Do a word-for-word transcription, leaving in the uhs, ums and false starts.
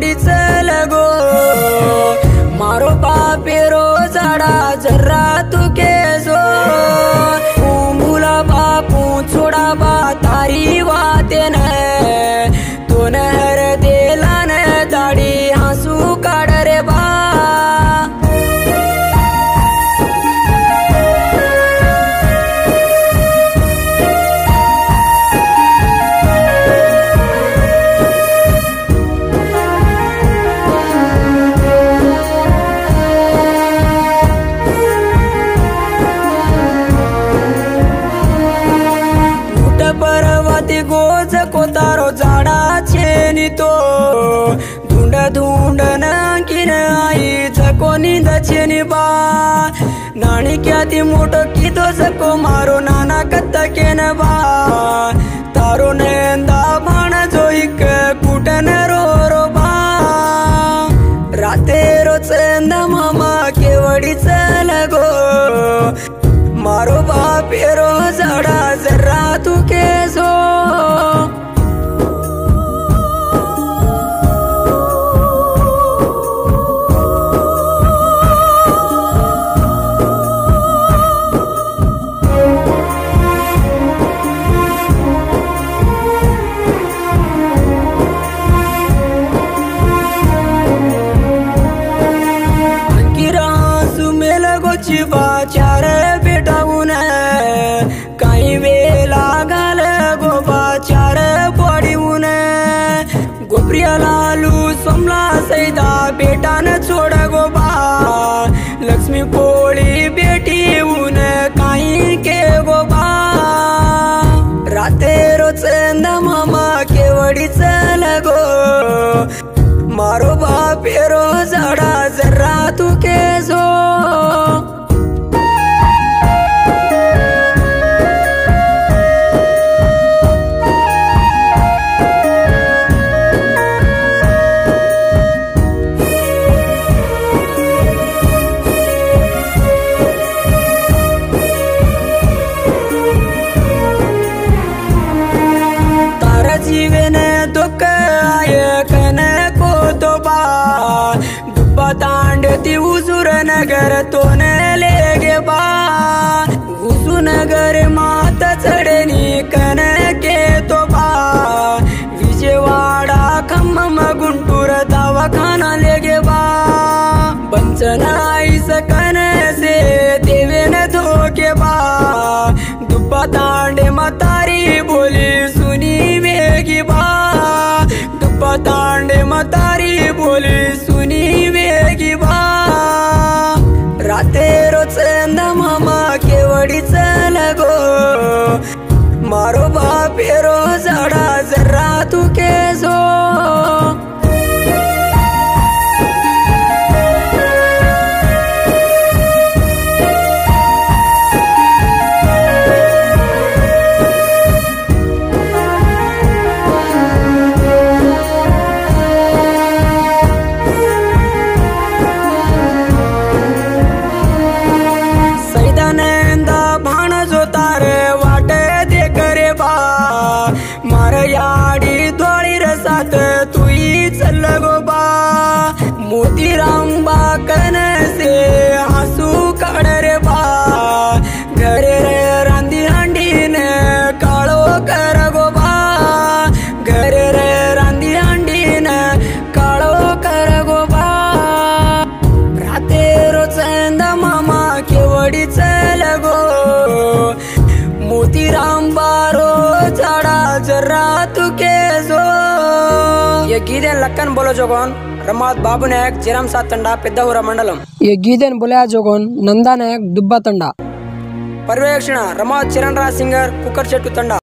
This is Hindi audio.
केवड़ी चल गो मारो बापेरो झाड़ा जर्रा तू के जो भूला बापू छोड़ा बा तारी वाते न तो नहर देला न दाड़ी आंसू काढ़ रे बा पर्वती गोज कोतारो झाड़ा छेनी तो धुंड धुंड नाकिन आई जको नींद छेनी बा नानी क्या ती मोटो की तो सको मारो नाना कत्ता के न बा तारो नेंदा भाण जो एक कुटन रो रो बा राते रो चंदा मामा केवड़ी चल गो मारो बापेरो झाड़ा जर्रा तू के जो अंकिरा सुमेल गोचिबा चार बेटाऊन काही वेला घाल गोबा चार पडीऊन गोप्रिया लालू सोमला सैदा बेटान छोड गोबा लक्ष्मी पोळी बेटी ऊन काही के गोबा राते रोचंद मामा केवडी चल गो मारो बापेरो झाड़ा जर्रा तू के जो जीवन दुख आय कन को तो बा दुब्बा तांडती उजूर नगर तो न लेगे बा उजू नगर मात चढ़नी कन के तो बा विजयवाड़ा खम्मम गुंटूर दवाखाना लेगे बा बंचना इस कन से देवे न धोके बा दुब्बा तांडे मतारी बोली सुनी वेगी बा दुब्बा तांडे मतारी बोली सुनी वेगी बा राते रोचंद मामा केवड़ी चल गो मारो बापेरो झाड़ा जर्रा तू के जो याडी धोळी रसात तुई चल गो बा मोतीराम बा कन से हसू काढ रे बा घरे रे रांदी हांडीन काळो कर गो बा घरे रे रांदी हांडीन काळो कर गो बा राते रोचंद मामा केवडी चल गो मोतीराम बारो झाड़ा जर्रा तू के जो ये गीदेन लक्कन बोलो जोगोन रमात बाबू नायक चिरम सात तंडा पेद्दावुरा मंडलम ये गीदेन बोल्या जोगोन नंदा नायक दुब्बा तंडा पर्यवेक्षण रमात चिरन राज सिंगर कुकर चेट्टू तंडा।